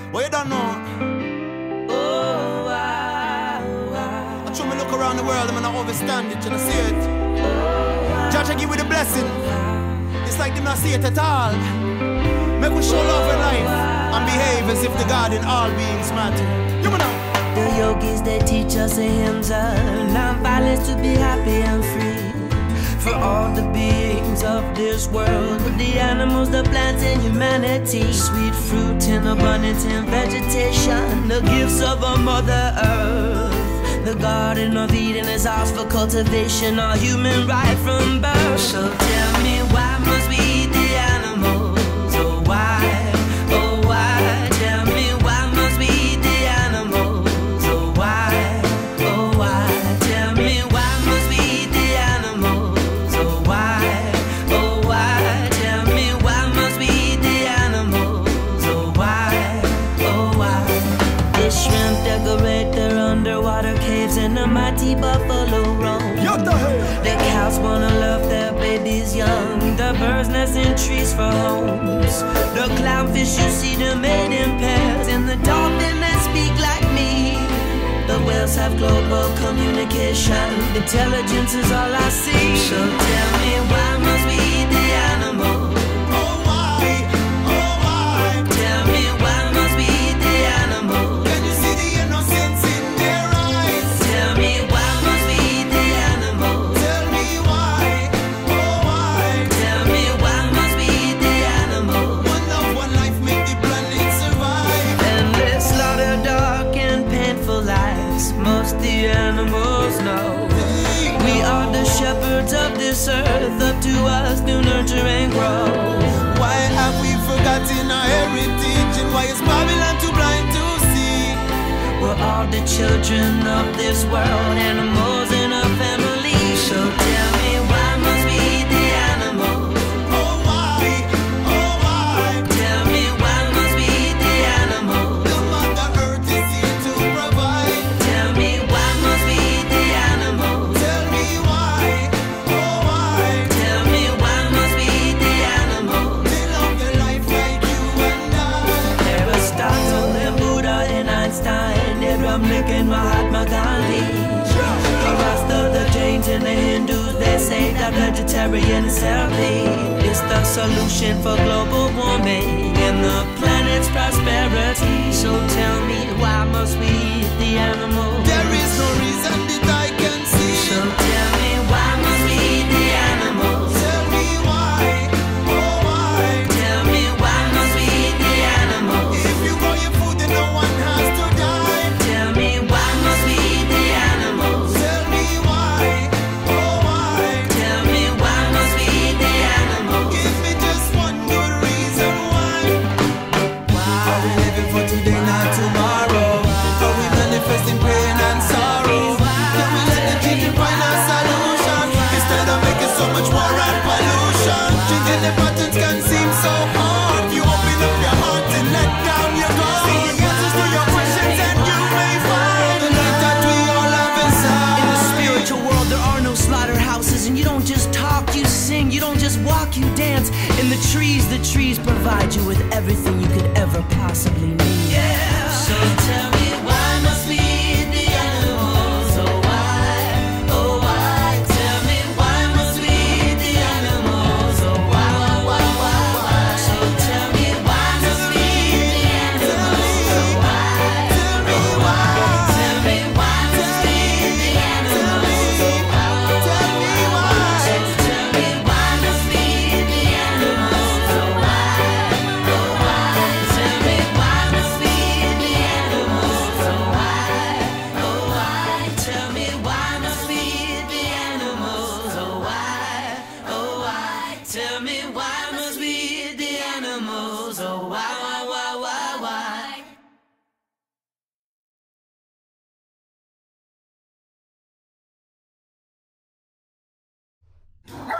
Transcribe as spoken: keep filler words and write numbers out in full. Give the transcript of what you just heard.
What you don't know? Oh, wow, wow. I try me look around the world, I'm gonna overstand it, you know, see it. Judge, I give you the blessing. It's like them not see it at all. Make we show love in life and behave as if the God in all beings matter. You know. The yogis, they teach us a hymns of non-violence to be happy and free. For all the beings of this world, the animals, the plants, and humanity. Sweet fruit in abundance in vegetation, the gifts of a Mother Earth. The Garden of Eden is ours for cultivation, our human right from birth. So tell me, why must we eat the animals? Oh, why? Oh, why? Tell me, why must we eat the animals? Oh, why? Oh, why? Tell me, why must we eat the animals? Oh, why? Oh, why? Tell me, why must we eat the animals? Oh, why? Oh, why? The shrimp decorate their underwater caves and the mighty buffalo roam. The cows wanna love their babies young. The birds nest in trees for homes. The clownfish, you see them made in pairs. And the dolphin that speak like me. The whales have global communication. Intelligence is all I see. So tell me, why must we eat the animals? Oh, why? Oh, why? Tell me, why must we eat the animals? Can you see the innocence in their eyes? Tell me, why must we eat the animals? Tell me why? Oh, why? Tell me, why must we eat the animals? One love, one life, make the planet survive. And they slaughter dark and painful lives, most the animals know. We are the shepherds of this earth, up to us to nurture and grow. Why have we forgotten our heritage? And why is Babylon too blind to see? We're all the children of this world, animals in a family. So tell me, why must we eat the animals? Oh, why? Oh, why? Tell me, why must we eat the animals? The Mother Earth is here to provide. Tell me, why must we eat the animals? Tell me why? Oh, why? Tell me, why must we eat the animals? They love their life like you and I. Aristotle and Buddha and Einstein, Abraham Lincoln, Mahatma Gandhi. The Rasta, the Jains, and the Hindus, they say that vegetarian is healthy. It's the solution for global warming and the planet's prosperity. So tell me, why must we eat the animals? There is no reason that I can see. So tell me, why must we eat the animals? Tell me why? Oh, why? Tell me, why must we eat the animals? If you grow your food, then no one has to die. Tell me, why must we eat the animals? Tell me why? Oh, why? Tell me, why must we eat the animals? Give me just one good reason why. Are we living for today, not tomorrow? Are we manifesting pain and sorrow? Can we let the children find a solution instead of making so much war and pollution? Changing the patterns can seem so hard. You open up your heart and let down your guard. See the answers to your questions and you may find the light that we all have inside. In the spiritual world, there are no slaughterhouses, and you don't just talk, you sing. You don't just walk, you dance. In the trees, the trees provide you with everything you could ever possibly need. Yeah. So tell me, why must we eat the animals? Oh, why? Oh, why? Tell me, why must we eat the animals? Oh, why, why, why, why, why? So tell me, why must we eat the animals? Oh, why? Tell me why? Tell me, why must we eat the animals? Oh, why? Tell me why? Tell me, why must we eat the animals? Oh, why? Oh, why? Tell me, why must we eat the animals? Oh, why? Oh, why? Tell me, why must we eat the animals? Oh, why? Oh, why? Tell me, why must we eat the animals? Oh, why, why, why, why, why?